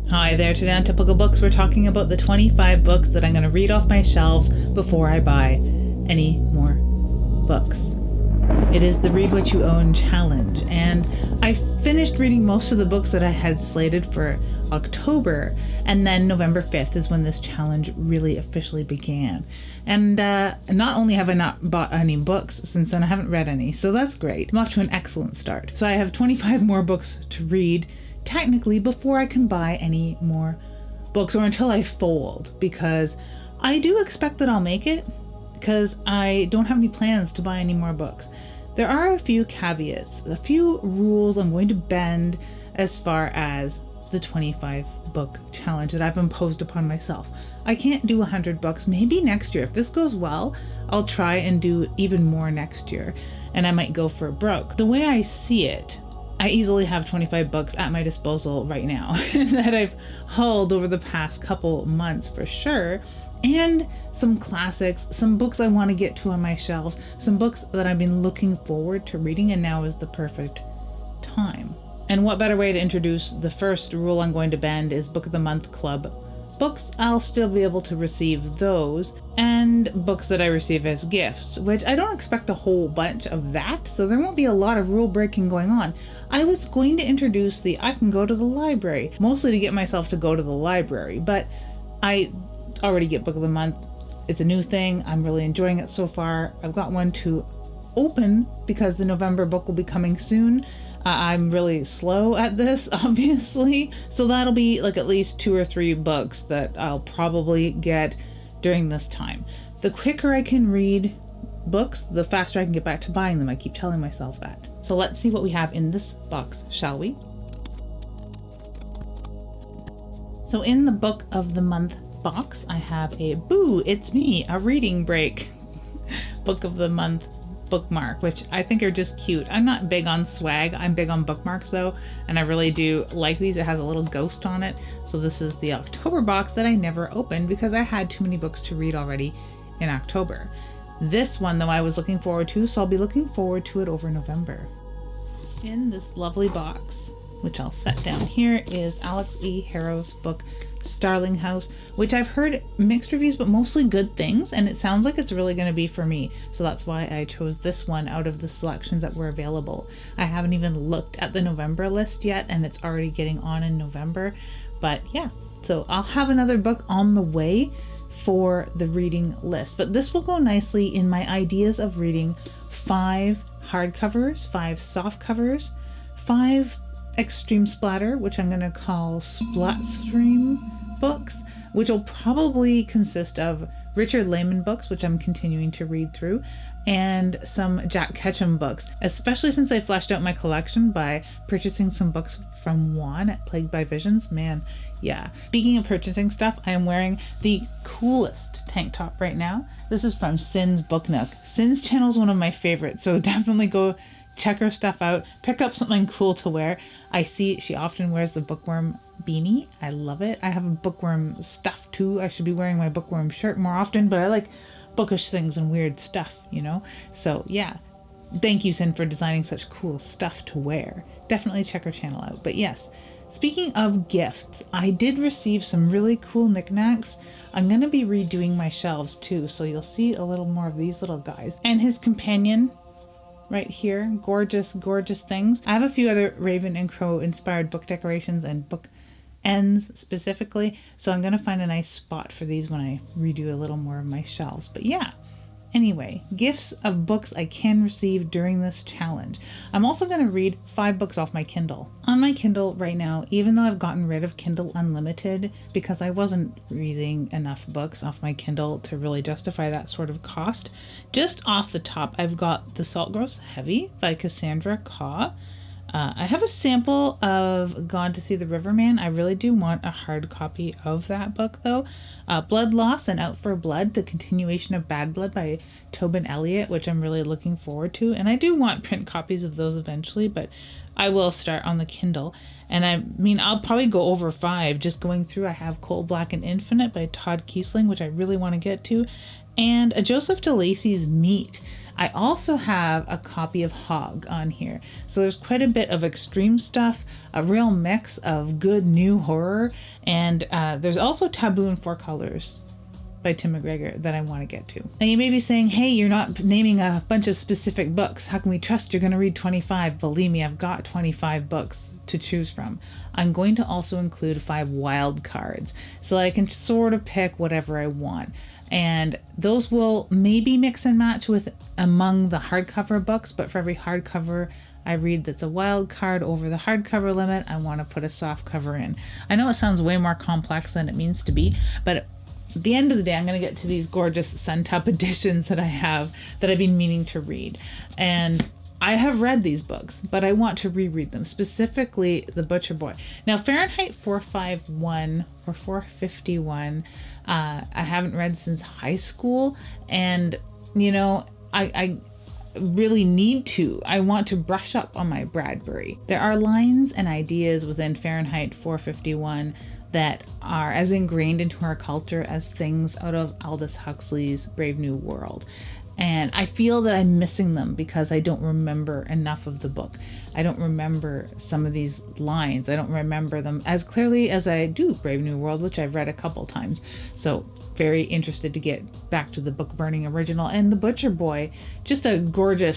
Hi there, today on Typical Books we're talking about the 25 books that I'm going to read off my shelves before I buy any more books. It is the Read What You Own challenge, and I finished reading most of the books that I had slated for October, and then November 5th is when this challenge really officially began. And not only have I not bought any books since then, I haven't read any, so that's great. I'm off to an excellent start. So I have 25 more books to read technically before I can buy any more books, or until I fold, because I do expect that I'll make it, because I don't have any plans to buy any more books. There are a few caveats, a few rules I'm going to bend as far as the 25 book challenge that I've imposed upon myself. I can't do 100 books. Maybe next year, if this goes well, I'll try and do even more next year, and I might go for broke. The way I see it, I easily have 25 books at my disposal right now that I've hauled over the past couple months for sure, and some classics, some books I want to get to on my shelves, some books that I've been looking forward to reading, and now is the perfect time. And what better way to introduce the first rule I'm going to bend is Book of the Month Club books. I'll still be able to receive those, and books that I receive as gifts, which I don't expect a whole bunch of that, so there won't be a lot of rule breaking going on. I was going to introduce the I can go to the library, mostly to get myself to go to the library, but I already get Book of the Month. It's a new thing. I'm really enjoying it so far. I've got one to open because the November book will be coming soon. I'm really slow at this, obviously, so that'll be like at least 2 or 3 books that I'll probably get during this time. The quicker I can read books, the faster I can get back to buying them. I keep telling myself that. So let's see what we have in this box, shall we? So in the Book of the Month box, I have a Boo, It's Me, a reading break Book of the Month bookmark, which I think are just cute. I'm not big on swag. I'm big on bookmarks though, and I really do like these. It has a little ghost on it. So this is the October box that I never opened because I had too many books to read already in October. This one though I was looking forward to, so I'll be looking forward to it over November. In this lovely box, which I'll set down here, is Alex E. Harrow's book Starling House, which I've heard mixed reviews but mostly good things, and it sounds like it's really going to be for me, so that's why I chose this one out of the selections that were available. I haven't even looked at the November list yet, and it's already getting on in November, but yeah, so I'll have another book on the way for the reading list, but this will go nicely in my ideas of reading 5 hardcovers, 5 soft covers, 5 extreme splatter, which I'm going to call Splatstream books, which will probably consist of Richard Lehman books, which I'm continuing to read through, and some Jack Ketchum books, especially since I fleshed out my collection by purchasing some books from Juan at Plagued by Visions. Man, yeah. Speaking of purchasing stuff, I am wearing the coolest tank top right now. This is from Sin's Book Nook. Sin's channel is one of my favorites, so definitely go check her stuff out, pick up something cool to wear. I see she often wears the bookworm beanie. I love it. I have a bookworm stuff too. I should be wearing my bookworm shirt more often, but I like bookish things and weird stuff, you know? So yeah, thank you, Sin, for designing such cool stuff to wear. Definitely check her channel out. But yes, speaking of gifts, I did receive some really cool knickknacks. I'm going to be redoing my shelves too, so you'll see a little more of these little guys. And his companion right here, gorgeous, gorgeous things. I have a few other Raven and Crow inspired book decorations and book ends specifically, so I'm gonna find a nice spot for these when I redo a little more of my shelves. But yeah, anyway, gifts of books I can receive during this challenge. I'm also going to read 5 books off my Kindle. On my Kindle right now, even though I've gotten rid of Kindle Unlimited because I wasn't reading enough books off my Kindle to really justify that sort of cost, just off the top, I've got The Salt Grows Heavy by Cassandra Khaw. I have a sample of Gone to See the Riverman. I really do want a hard copy of that book though. Blood Loss and Out for Blood, the continuation of Bad Blood by Tobin Elliott, which I'm really looking forward to. And I do want print copies of those eventually, but I will start on the Kindle. And I mean, I'll probably go over 5 just going through. I have Cold Black and Infinite by Todd Kiesling, which I really want to get to. And a Joseph DeLacy's Meat. I also have a copy of Hog on here. So there's quite a bit of extreme stuff, a real mix of good new horror, and there's also Taboo in Four Colors by Tim McGregor that I want to get to. Now you may be saying, hey, you're not naming a bunch of specific books. How can we trust you're going to read 25? Believe me, I've got 25 books to choose from. I'm going to also include 5 wild cards so I can sort of pick whatever I want. And those will maybe mix and match with among the hardcover books, but for every hardcover I read that's a wild card over the hardcover limit, I want to put a soft cover in. I know it sounds way more complex than it means to be, but at the end of the day, I'm going to get to these gorgeous Suntop editions that I have that I've been meaning to read. And I have read these books, but I want to reread them, specifically The Butcher Boy. Now, Fahrenheit 451 or 451, I haven't read since high school. And, you know, I really need to. I want to brush up on my Bradbury. There are lines and ideas within Fahrenheit 451 that are as ingrained into our culture as things out of Aldous Huxley's Brave New World. And I feel that I'm missing them because I don't remember enough of the book. I don't remember some of these lines. I don't remember them as clearly as I do Brave New World, which I've read a couple times. So very interested to get back to the book burning original. And The Butcher Boy, just a gorgeous,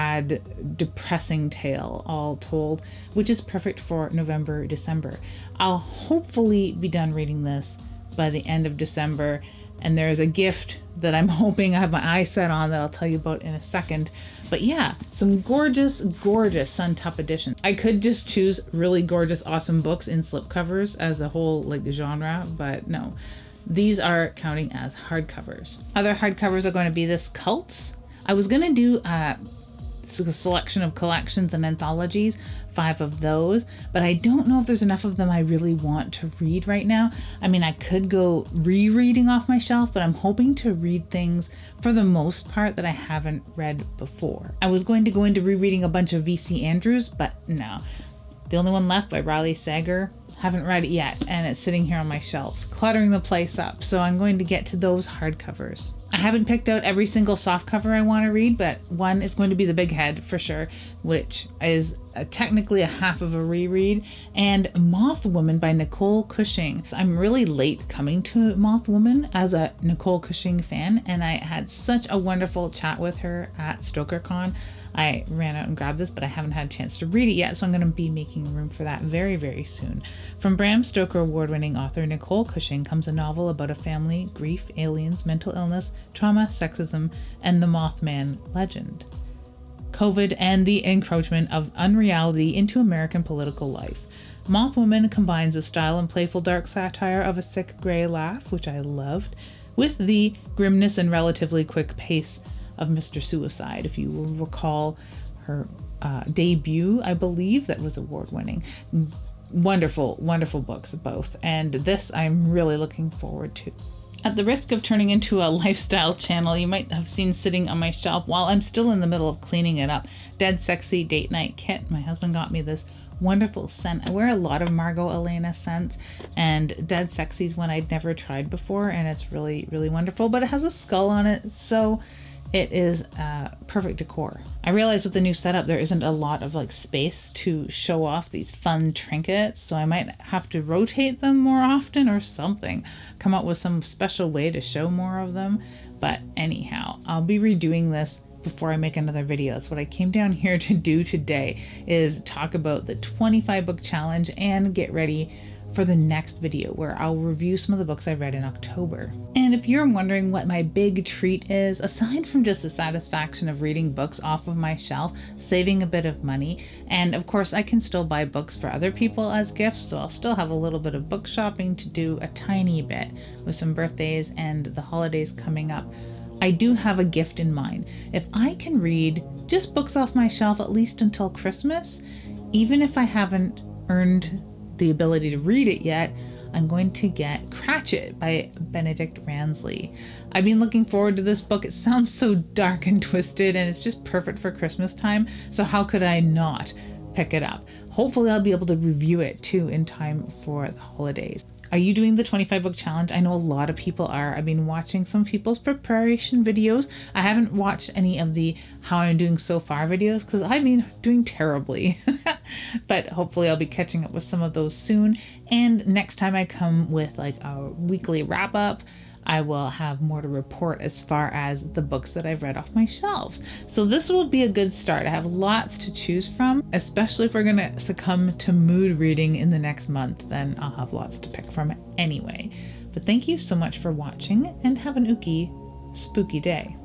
sad, depressing tale all told, which is perfect for November, December. I'll hopefully be done reading this by the end of December. And there's a gift that I'm hoping I have my eye set on that I'll tell you about in a second. But yeah, some gorgeous, gorgeous Suntop editions. I could just choose really gorgeous, awesome books in slipcovers as a whole like genre, but no. These are counting as hardcovers. Other hardcovers are going to be this Cults. I was going to do a selection of collections and anthologies, 5 of those, but I don't know if there's enough of them I really want to read right now. I mean, I could go rereading off my shelf, but I'm hoping to read things for the most part that I haven't read before. I was going to go into rereading a bunch of V.C. Andrews, but no. The only one left by Riley Sager, haven't read it yet, and it's sitting here on my shelves, cluttering the place up, so I'm going to get to those hardcovers. I haven't picked out every single softcover I want to read, but one is going to be The Big Head for sure, which is technically a half of a reread, and Moth Woman by Nicole Cushing. I'm really late coming to Moth Woman as a Nicole Cushing fan, and I had such a wonderful chat with her at StokerCon. I ran out and grabbed this, but I haven't had a chance to read it yet, so I'm going to be making room for that very, very soon. From Bram Stoker award-winning author Nicole Cushing comes a novel about a family, grief, aliens, mental illness, trauma, sexism, and the Mothman legend. COVID and the encroachment of unreality into American political life. Moth Woman combines the style and playful dark satire of A Sick Grey Laugh, which I loved, with the grimness and relatively quick pace of Mr. Suicide. If you will recall her debut, I believe that was award-winning. Wonderful, wonderful books both, and this I'm really looking forward to. At the risk of turning into a lifestyle channel, you might have seen sitting on my shelf while I'm still in the middle of cleaning it up, Dead Sexy Date Night Kit. My husband got me this wonderful scent. I wear a lot of Margot Elena scents, and Dead Sexy is one I'd never tried before, and it's really, really wonderful, but it has a skull on it, so it is perfect decor. I realized with the new setup there isn't a lot of like space to show off these fun trinkets, so I might have to rotate them more often or something. Come up with some special way to show more of them. But anyhow, I'll be redoing this before I make another video. That's what I came down here to do today, is talk about the 25 book challenge and get ready for the next video where I'll review some of the books I read in October. And if you're wondering what my big treat is, aside from just the satisfaction of reading books off of my shelf, saving a bit of money, and of course I can still buy books for other people as gifts, so I'll still have a little bit of book shopping to do, a tiny bit, with some birthdays and the holidays coming up. I do have a gift in mind. If I can read just books off my shelf at least until Christmas, even if I haven't earned the ability to read it yet, I'm going to get Cratchit by Benedict Ransley. I've been looking forward to this book. It sounds so dark and twisted, and it's just perfect for Christmas time, so how could I not pick it up? Hopefully I'll be able to review it too in time for the holidays. Are you doing the 25 book challenge? I know a lot of people are. I've been watching some people's preparation videos. I haven't watched any of the how I'm doing so far videos because I've been doing terribly. But hopefully I'll be catching up with some of those soon. And next time I come with like a weekly wrap up, I will have more to report as far as the books that I've read off my shelves. So this will be a good start. I have lots to choose from, especially if we're going to succumb to mood reading in the next month, then I'll have lots to pick from anyway. But thank you so much for watching and have an ooky, spooky day.